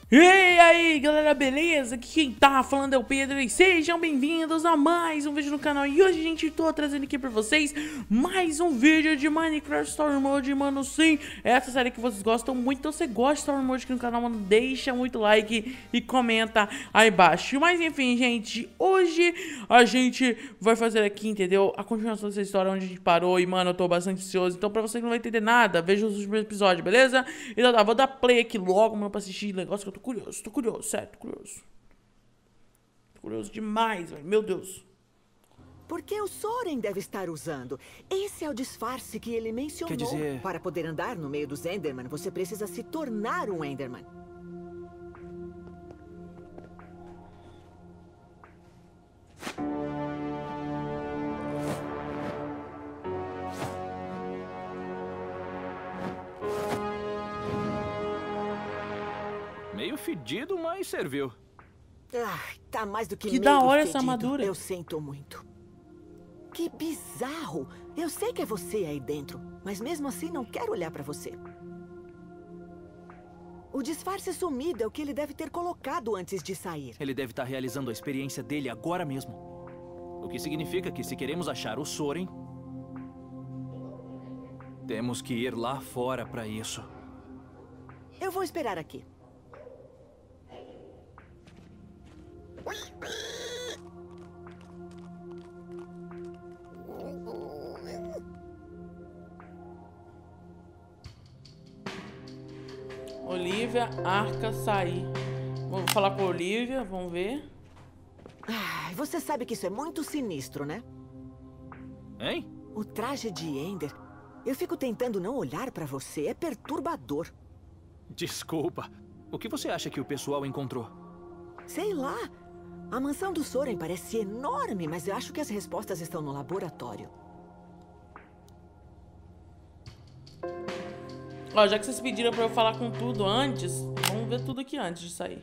E aí galera, beleza? Aqui quem tá falando é o Pedro e sejam bem-vindos a mais um vídeo no canal. E hoje, gente, tô trazendo aqui pra vocês mais um vídeo de Minecraft Story Mode. Mano, sim, essa série que vocês gostam muito. Então, se você gosta de Story Mode aqui no canal, mano, deixa muito like e comenta aí embaixo. Mas enfim, gente, hoje a gente vai fazer aqui, entendeu? A continuação dessa história onde a gente parou. E mano, eu tô bastante ansioso. Então, pra você que não vai entender nada, veja os últimos episódios, beleza? Então tá, vou dar play aqui logo, mano, pra assistir o negócio que eu tô curioso, sério, tô curioso. Tô curioso demais, velho, meu Deus. Porque o Soren deve estar usando. Esse é o disfarce que ele mencionou. Quer dizer... Para poder andar no meio dos Enderman, você precisa se tornar um Enderman. Meio fedido, mas serviu. Tá mais do que Que meio da hora fedido. essa armadura. Eu sinto muito. Que bizarro. Eu sei que é você aí dentro, mas mesmo assim não quero olhar pra você. O disfarce sumido é o que ele deve ter colocado antes de sair. Ele deve estar realizando a experiência dele agora mesmo. O que significa que se queremos achar o Soren, temos que ir lá fora para isso. Eu vou esperar aqui. Olivia, Arca, sair. Vou falar com a Olivia, vamos ver. Você sabe que isso é muito sinistro, né? Hein? O traje de Ender. Eu fico tentando não olhar pra você. É perturbador. Desculpa. O que você acha que o pessoal encontrou? Sei lá. A mansão do Soren parece enorme, mas eu acho que as respostas estão no laboratório. Ó, já que vocês pediram pra eu falar com tudo antes, vamos ver tudo aqui antes de sair.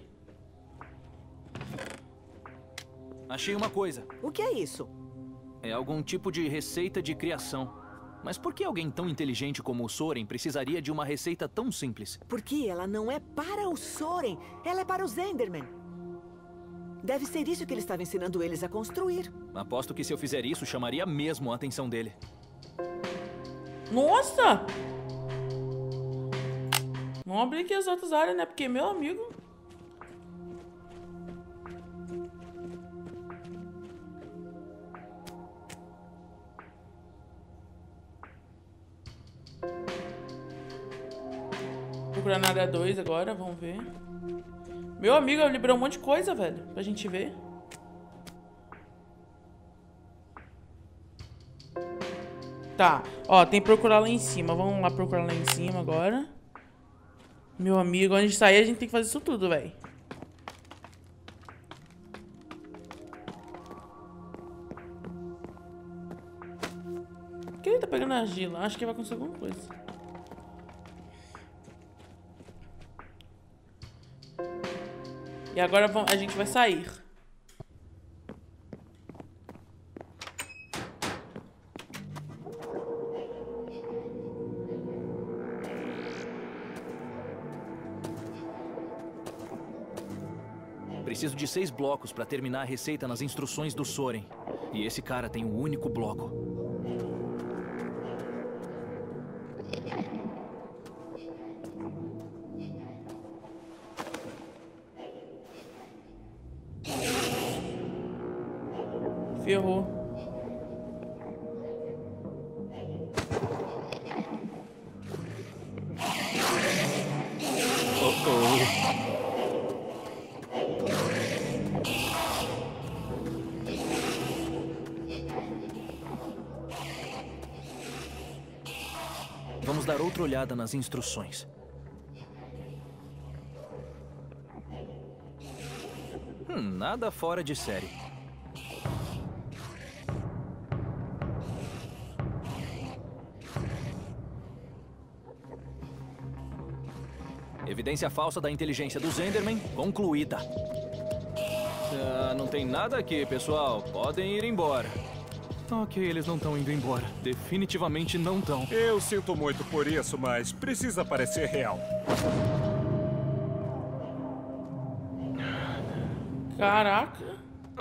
Achei uma coisa. O que é isso? É algum tipo de receita de criação. Mas por que alguém tão inteligente como o Soren precisaria de uma receita tão simples? Porque ela não é para o Soren, ela é para os Enderman. Deve ser isso que ele estava ensinando eles a construir. Aposto que se eu fizer isso, chamaria mesmo a atenção dele. Nossa! Vamos abrir aqui as outras áreas, né? Porque, meu amigo... Procurar na área 2 agora, vamos ver. Meu amigo, ele liberou um monte de coisa, velho, pra gente ver. Tá, ó, tem que procurar lá em cima. Vamos lá procurar lá em cima agora. Meu amigo, antes de sair a gente tem que fazer isso tudo, velho. Por que ele tá pegando argila? Acho que vai acontecer alguma coisa. E agora a gente vai sair. Preciso de 6 blocos para terminar a receita nas instruções do Soren. E esse cara tem um único bloco. Ferrou. Vamos dar outra olhada nas instruções. Nada fora de série. Evidência falsa da inteligência dos Enderman concluída. Não tem nada aqui, pessoal. Podem ir embora. Ok, eles não estão indo embora. Definitivamente não estão. Eu sinto muito por isso, mas precisa parecer real. Caraca.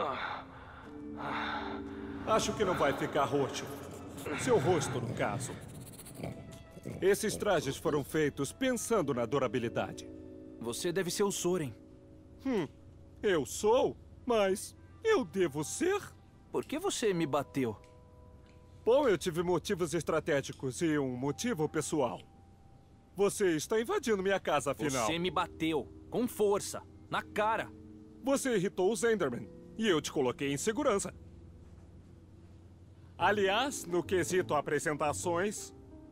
Acho que não vai ficar roxo. Seu rosto, no caso. Esses trajes foram feitos pensando na durabilidade. Você deve ser o Soren. Eu sou? Mas eu devo ser? Por que você me bateu? Bom, eu tive motivos estratégicos e um motivo pessoal. Você está invadindo minha casa, afinal. Você me bateu. Com força. Na cara. Você irritou os Endermen. E eu te coloquei em segurança. Aliás, no quesito apresentações,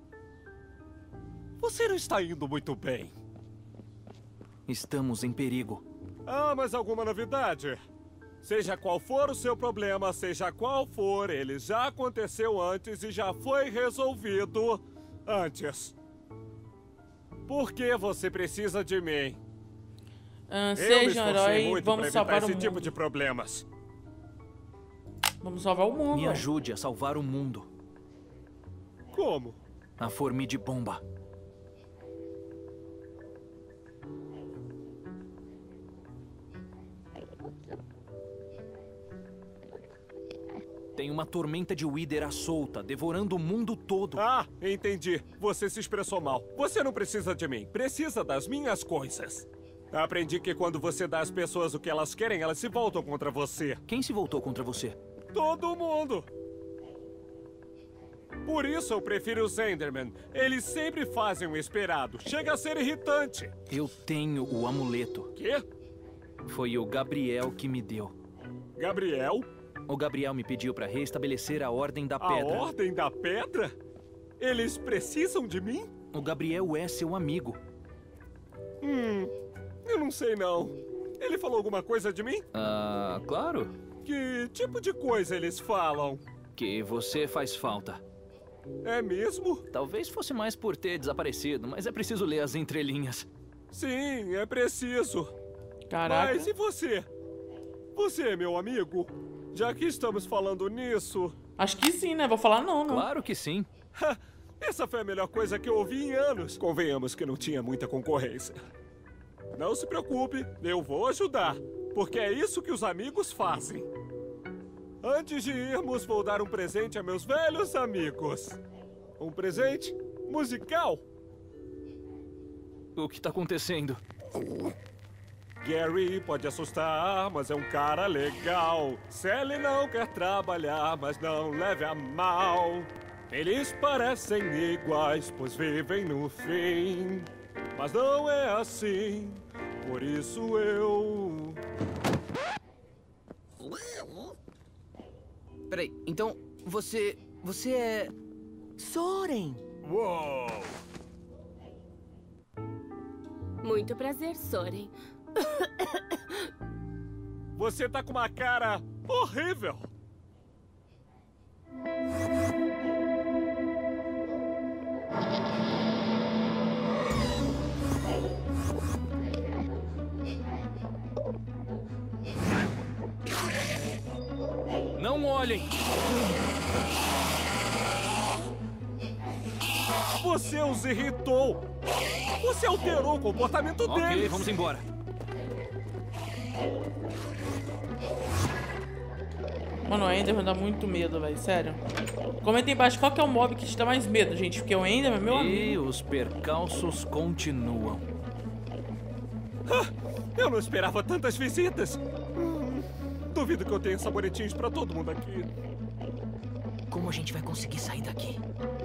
você não está indo muito bem. Estamos em perigo. Ah, mas alguma novidade? Seja qual for o seu problema, seja qual for, ele já aconteceu antes e já foi resolvido antes. Por que você precisa de mim? Seja um herói, vamos salvar o esse mundo. tipo de problemas. Vamos salvar o mundo. Me ajude a salvar o mundo. Como? A Formidibomba. Tem uma tormenta de Wither à solta, devorando o mundo todo. Ah, entendi. Você se expressou mal. Você não precisa de mim. Precisa das minhas coisas. Aprendi que quando você dá às pessoas o que elas querem, elas se voltam contra você. Quem se voltou contra você? Todo mundo. Por isso eu prefiro os Endermen. Eles sempre fazem o esperado. Chega a ser irritante. Eu tenho o amuleto. Quê? Foi o Gabriel que me deu. Gabriel? O Gabriel me pediu para restabelecer a Ordem da A Pedra. Ordem da Pedra? Eles precisam de mim? O Gabriel é seu amigo. Eu não sei não. Ele falou alguma coisa de mim? Ah, claro. Que tipo de coisa eles falam? Que você faz falta. É mesmo? Talvez fosse mais por ter desaparecido, mas é preciso ler as entrelinhas. Sim, é preciso. Caraca. Mas e você? Você é meu amigo? Já que estamos falando nisso... Acho que sim, né? Vou falar não. Claro que sim. Essa foi a melhor coisa que eu ouvi em anos. Convenhamos que não tinha muita concorrência. Não se preocupe, eu vou ajudar. Porque é isso que os amigos fazem. Antes de irmos, vou dar um presente a meus velhos amigos. Um presente musical. O que tá acontecendo? Gary pode assustar, mas é um cara legal. Sally não quer trabalhar, mas não leve a mal. Eles parecem iguais, pois vivem no fim. Mas não é assim, por isso eu... Peraí, então você é... Soren! Uou! Muito prazer, Soren. Você tá com uma cara horrível. Não olhem! Você os irritou. Você alterou o comportamento Ok, deles. vamos embora. Mano, o Enderman dá muito medo, velho. Sério. Comenta aí embaixo qual que é o mob que te dá mais medo, gente. Porque o Enderman é meu amigo. E os percalços continuam. Eu não esperava tantas visitas. Duvido que eu tenha saboretinhos pra todo mundo aqui. Como a gente vai conseguir sair daqui?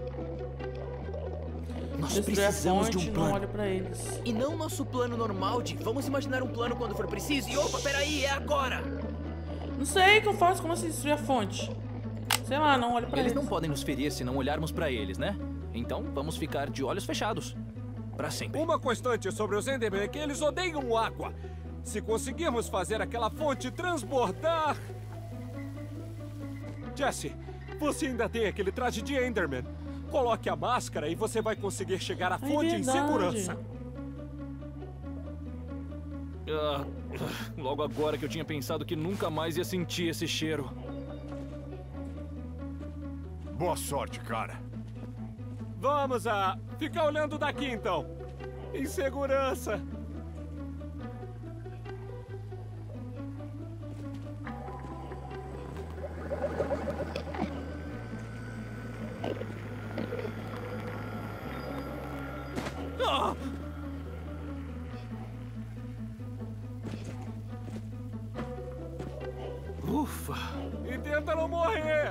Nós Destruir a precisamos de fonte, um não plano. olha pra eles. E não nosso plano normal de vamos imaginar um plano quando for preciso. E opa, peraí, é agora! Não sei o que eu faço, como assim destruir a fonte? Sei lá, não olha pra Eles eles. não podem nos ferir se não olharmos pra eles, né? Então vamos ficar de olhos fechados. Pra sempre. Uma constante sobre os Endermen é que eles odeiam água. Se conseguirmos fazer aquela fonte transbordar... Jesse, você ainda tem aquele traje de Enderman. Coloque a máscara e você vai conseguir chegar à fonte em verdade. segurança. Logo agora que eu tinha pensado que nunca mais ia sentir esse cheiro. Boa sorte, cara. Vamos a ficar olhando daqui, então. Em segurança. Ufa. E tenta não morrer.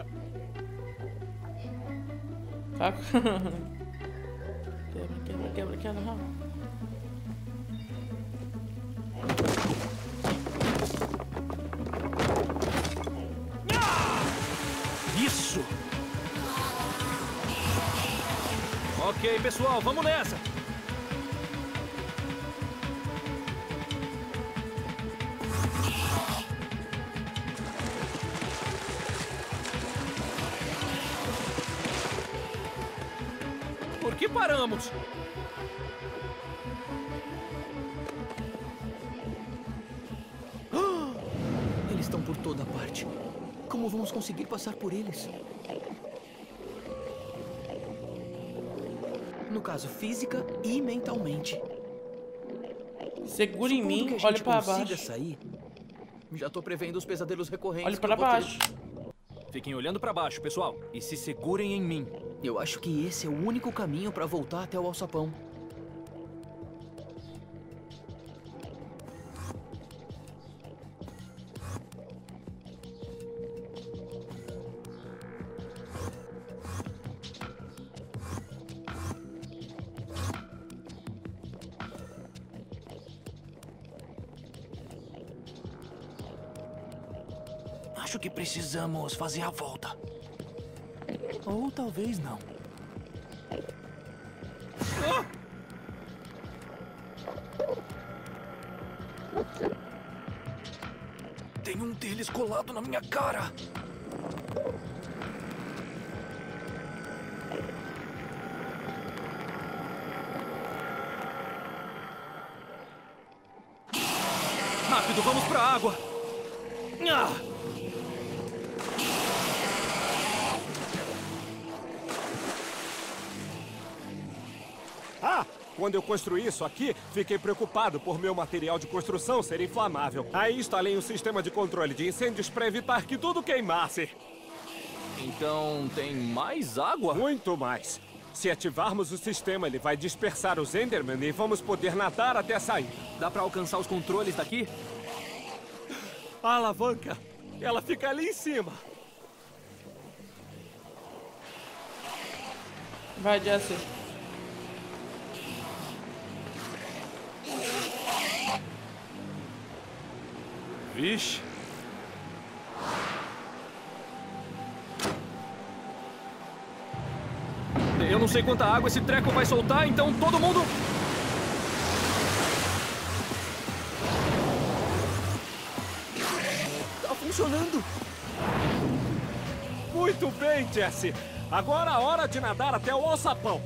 Quebra. Isso! Ok, pessoal, vamos nessa! Por que paramos? Eles estão por toda parte. Como vamos conseguir passar por eles? No caso, física e mentalmente. Segura em Supondo mim, que a olhe gente pra consiga baixo. sair. Já tô prevendo os pesadelos recorrentes. Olhe que pra eu vou ter. baixo. Fiquem olhando pra baixo, pessoal, e se segurem em mim. Eu acho que esse é o único caminho pra voltar até o alçapão. Acho que precisamos fazer a volta. Ou talvez não. Tem um deles colado na minha cara. Rápido, vamos pra água. Quando eu construí isso aqui, fiquei preocupado por meu material de construção ser inflamável. Aí instalei um sistema de controle de incêndios para evitar que tudo queimasse. Então tem mais água? Muito mais. Se ativarmos o sistema, ele vai dispersar os Enderman e vamos poder nadar até a saída. Dá pra alcançar os controles daqui? A alavanca, ela fica ali em cima. Vai, Jesse. Vixe. Eu não sei quanta água esse treco vai soltar, então todo mundo... Tá funcionando! Muito bem, Jesse. Agora a hora de nadar até o alçapão.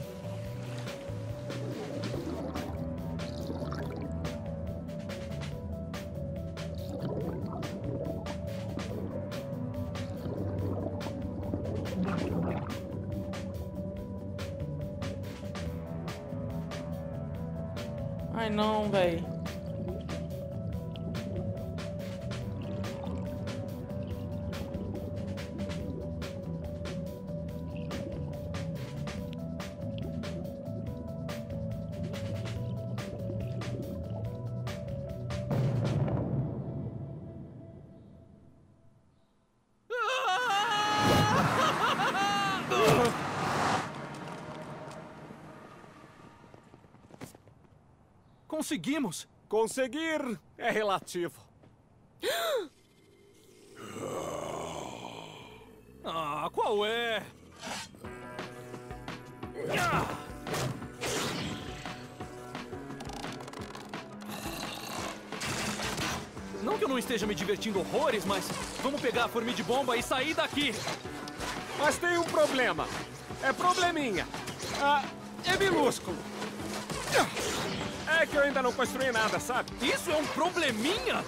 Ai não, véi. Conseguimos! Conseguir é relativo. Ah, qual é? Não que eu não esteja me divertindo horrores, mas vamos pegar a formiga de bomba e sair daqui. Mas tem um problema. É probleminha. É minúsculo. É que eu ainda não construí nada, sabe? Isso é um probleminha?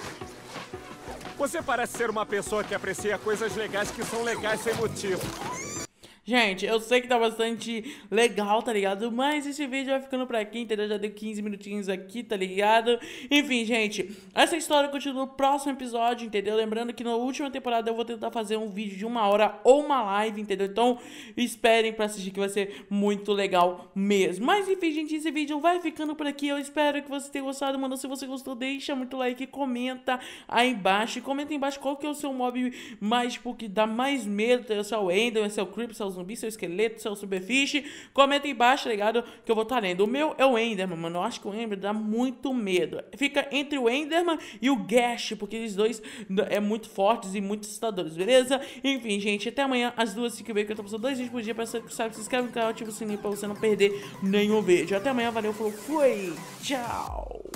Você parece ser uma pessoa que aprecia coisas legais que são legais sem motivo. Gente, eu sei que tá bastante legal, tá ligado? Mas esse vídeo vai ficando por aqui, entendeu? Já deu 15 minutinhos aqui, tá ligado? Enfim, gente, essa história continua no próximo episódio, entendeu? Lembrando que na última temporada eu vou tentar fazer um vídeo de 1 hora ou uma live, entendeu? Então, esperem pra assistir que vai ser muito legal mesmo. Mas enfim, gente, esse vídeo vai ficando por aqui. Eu espero que você tenha gostado, mano. Se você gostou, deixa muito like, comenta aí embaixo. E comenta aí embaixo qual que é o seu mob mais, tipo, que dá mais medo. Se é o Ender, se é o Creep, se é o zumbi, seu esqueleto, seu superficie, comenta aí embaixo, tá ligado? Que eu vou estar lendo. O meu é o Enderman, mano. Eu acho que o Enderman dá muito medo. Fica entre o Enderman e o Gash, porque eles dois é muito fortes e muito assustadores, beleza? Enfim, gente, até amanhã às 2h05 que eu tô passando 2 vídeos por dia. Pra você que sabe, se inscreve no canal, ativa o sininho pra você não perder nenhum vídeo. Até amanhã, valeu, falou, fui, tchau!